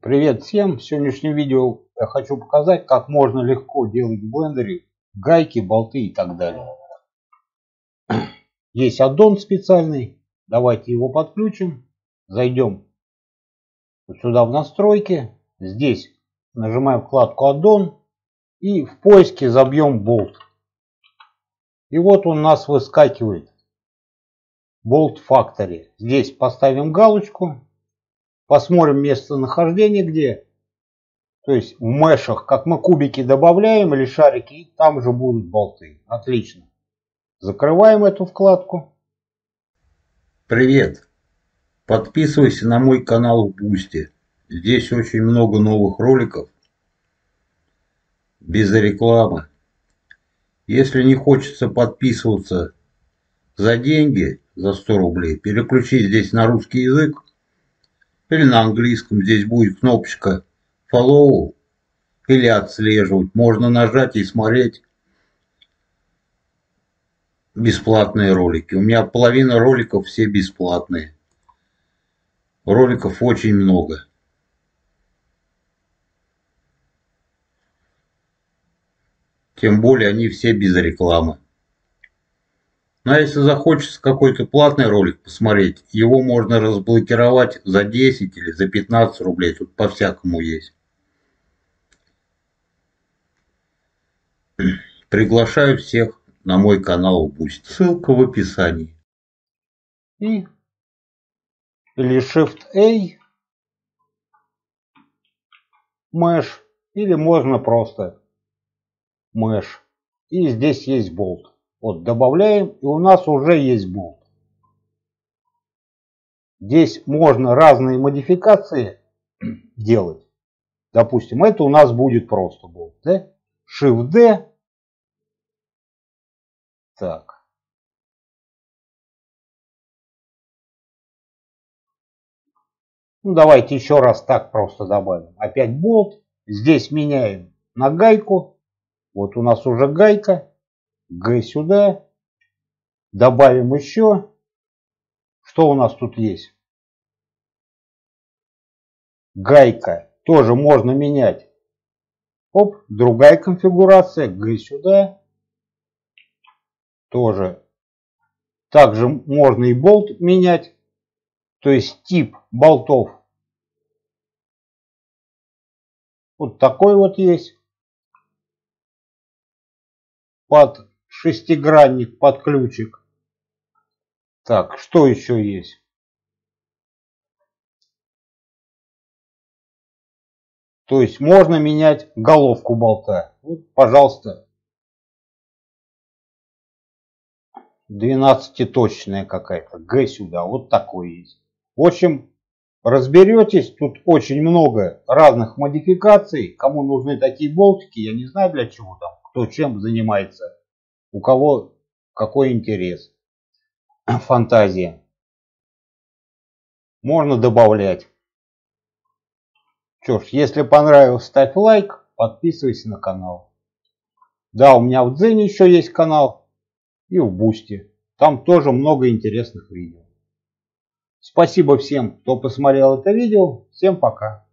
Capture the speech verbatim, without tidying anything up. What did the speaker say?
Привет всем! В сегодняшнем видео я хочу показать, как можно легко делать в блендере гайки, болты и так далее. Есть аддон специальный. Давайте его подключим. Зайдем вот сюда в настройки. Здесь нажимаем вкладку аддон и в поиске забьем болт. И вот он у нас выскакивает. Bolt Factory. Здесь поставим галочку. Посмотрим местонахождение где. То есть в мешах, как мы кубики добавляем или шарики, и там же будут болты. Отлично. Закрываем эту вкладку. Привет! Подписывайся на мой канал в Бусти. Здесь очень много новых роликов. Без рекламы. Если не хочется подписываться за деньги, за сто рублей, переключи здесь на русский язык. Или на английском. Здесь будет кнопочка follow или отслеживать. Можно нажать и смотреть бесплатные ролики. У меня половина роликов все бесплатные. Роликов очень много. Тем более они все без рекламы. Ну а если захочется какой-то платный ролик посмотреть, его можно разблокировать за десять или за пятнадцать рублей. Тут по-всякому есть. Приглашаю всех на мой канал в Бусти. Ссылка в описании. И или Shift-A Mesh, или можно просто Mesh. И здесь есть болт. Вот добавляем, и у нас уже есть болт. Здесь можно разные модификации делать. Допустим, это у нас будет просто болт. Да? Shift-D. Так. Ну, давайте еще раз так просто добавим. Опять болт. Здесь меняем на гайку. Вот у нас уже гайка. Г сюда. Добавим еще. Что у нас тут есть? Гайка. Тоже можно менять. Оп, другая конфигурация. Г сюда. Тоже. Также можно и болт менять. То есть тип болтов. Вот такой вот есть. Под шестигранник, под ключик. Так, что еще есть? То есть можно менять головку болта. Вот, пожалуйста. двенадцатиточная какая-то. Г сюда. Вот такой есть. В общем, разберетесь. Тут очень много разных модификаций. Кому нужны такие болтики, я не знаю для чего там. Кто чем занимается. У кого какой интерес. Фантазия. Можно добавлять. Что ж, если понравилось, ставь лайк, подписывайся на канал. Да, у меня в Дзене еще есть канал и в Бусти. Там тоже много интересных видео. Спасибо всем, кто посмотрел это видео. Всем пока.